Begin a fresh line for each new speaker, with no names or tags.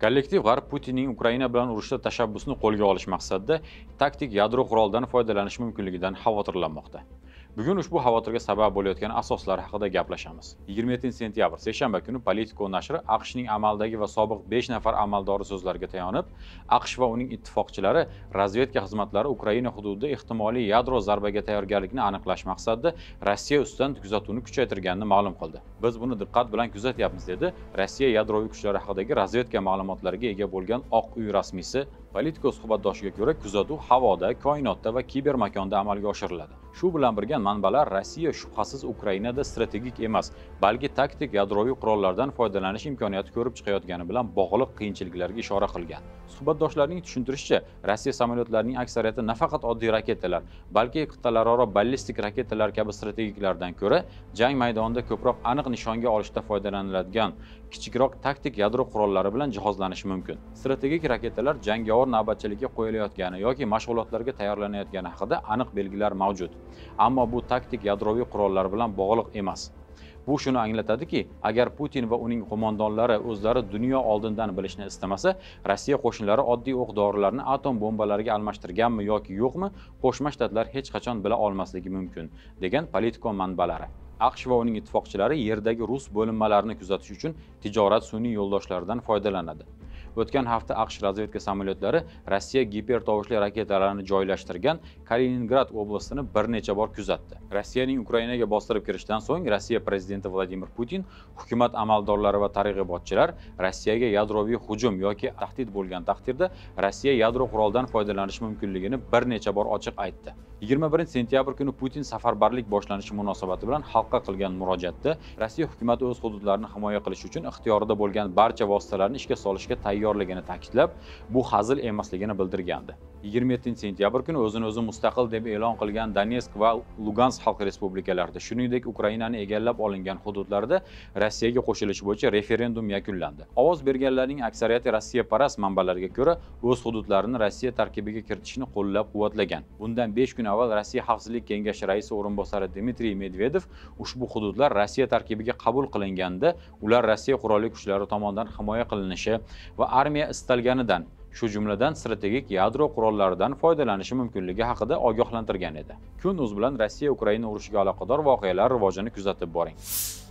Kollektiv G'arb Putinning Ukraina bilan urushda tashabbusni qo'lga olish maqsadida taktik yadro qurolidan foydalanish mumkinligidan xavotirlanmoqda. Bugun ushbu xavotirga sabab bo'layotgan asoslar haqida gaplashamiz. 27-sentyabr seshanba kuni Politico nashri AQShning amaldagi va sobiq 5 nafar amaldori so'zlariga tayanib, AQSh va uning ittifoqchilari razvedka xizmatlari Ukraina hududida ehtimoliy yadro zarbaga tayyorgarlikni aniqlash maqsadida Rossiya ustidan kuzatuvni kuchaytirganini ma'lum qildi. Biz buni diqqat bilan kuzatyapmiz dedi Rossiya yadroviy kuchlari haqidagi razvedka ma'lumotlariga ega bo'lgan Oq uy rasmiysi. Politico suhbatdoshiga ko'ra, kuzatuv havoda, koinotda va kibermakonda amalga oshiriladi. Shu bilan birga manbalar Rossiya shubhasiz Ukrainada strategik emas, balki taktik yadroviy qurollardan foydalanish imkoniyati ko'rib chiqayotgani bilan bog'liq qiyinchiliklarga ishora qilgan. Suhbatdoshlarning tushuntirishicha, Rossiya samolyotlarining aksariyati nafaqat oddiy raketalar, balki qit'alararo ballistik raketalar kabi strategiklardan ko'ra, jang maydonida ko'proq aniq nishonga olishda foydalaniladigan kichikroq taktik yadro qurollari bilan jihozlanishi mumkin. Strategik raketalar jangovar navbatchilikka qo'yilayotgani yoki mashg'ulotlarga tayyorlanayotgani haqida aniq belgilar mavjud. Ammo bu taktik yadroviy qurollar bilan bog'liq emas. Bu shuni anglatadiki, agar Putin va uning qo'mondonlari o'zlari dunyo oldindan bilishni istamasa, Rossiya qo'shinlari oddiy o'q-dorilarni atom bombalariga almashtirganmi yoki yo'qmi, Qo'shma Shtatlar hech qachon bila olmasligi mumkin, degan Politico manbalari. AQSh va uning ittifoqchilari yerdagi rus bo'linmalarini kuzatish uchun tijorat sun'iy yo'ldoshlaridan foydalanadi. O'tgan hafta AQSh razvedka samolyotlari Rossiya gipertovushli raketalarini joylashtirgan Kaliningrad oblastini bir necha bor kuzatdi. Rossiyaning Ukrainaga bostirib kirishidan so'ng Rossiya prezidenti Vladimir Putin hukumat amaldorlari va targ'ibotchilar Rossiyaga yadroviy hujum yoki tahdid bo'lgan taqdirda Rossiya yadro qurolidan foydalanishi mumkinligini bir necha bor ochiq aytdi. 21-sentyabr kuni Putin safarbarlik boshlanishi munosabati bilan xalqqa qilgan murojaatda Rossiya hukumati o'z hududlarini himoya qilish uchun ixtiyorida bo'lgan barcha vositalarni ishga solishga tayyorligini ta'kidlab, bu hazil emasligini bildirgandi. 27-sentyabr kuni o'zini o'zi mustaqil deb e'lon qilgan Donetsk va Lugansk xalq respublikalarida, shuningdek Ukrainani egallab olingan hududlarda Rossiyaga qo'shilish bo'yicha referendum yakunlandi. Ovoz berganlarning aksariyati Rossiyaparast manbalarga ko'ra, o'z hududlarini Rossiya tarkibiga kiritishni qo'llab-quvvatlagan. Bundan 5 kun avval Rossiya Xavfsizlik kengashi raisi o'rinbosari Dmitriy Medvedev ushbu hududlar Rossiya tarkibiga qabul qilinganda, ular Rossiya qurolli kuchlari tomonidan himoya qilinishi va armiya istalganidan, shu jumladan strategik yadro qurollaridan foydalanishi mumkinligi haqida ogohlantirgan edi. Kun.uz bilan Rossiya Ukraina urushiga aloqador voqealar rivojini kuzatib boring.